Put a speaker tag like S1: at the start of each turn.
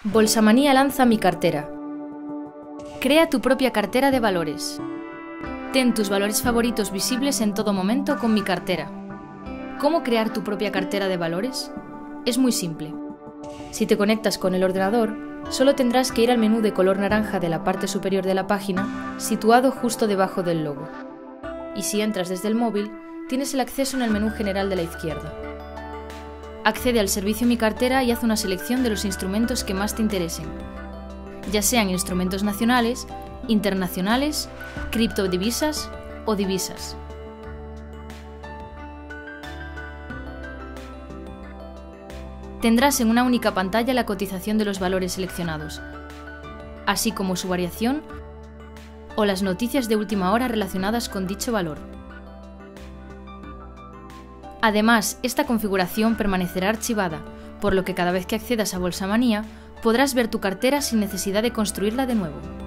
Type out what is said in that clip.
S1: Bolsamanía lanza Mi Cartera. Crea tu propia cartera de valores. Ten tus valores favoritos visibles en todo momento con Mi Cartera. ¿Cómo crear tu propia cartera de valores? Es muy simple. Si te conectas con el ordenador, solo tendrás que ir al menú de color naranja de la parte superior de la página, situado justo debajo del logo. Y si entras desde el móvil, tienes el acceso en el menú general de la izquierda. Accede al servicio Mi Cartera y haz una selección de los instrumentos que más te interesen, ya sean instrumentos nacionales, internacionales, criptodivisas o divisas. Tendrás en una única pantalla la cotización de los valores seleccionados, así como su variación o las noticias de última hora relacionadas con dicho valor. Además, esta configuración permanecerá archivada, por lo que cada vez que accedas a Bolsamanía, podrás ver tu cartera sin necesidad de construirla de nuevo.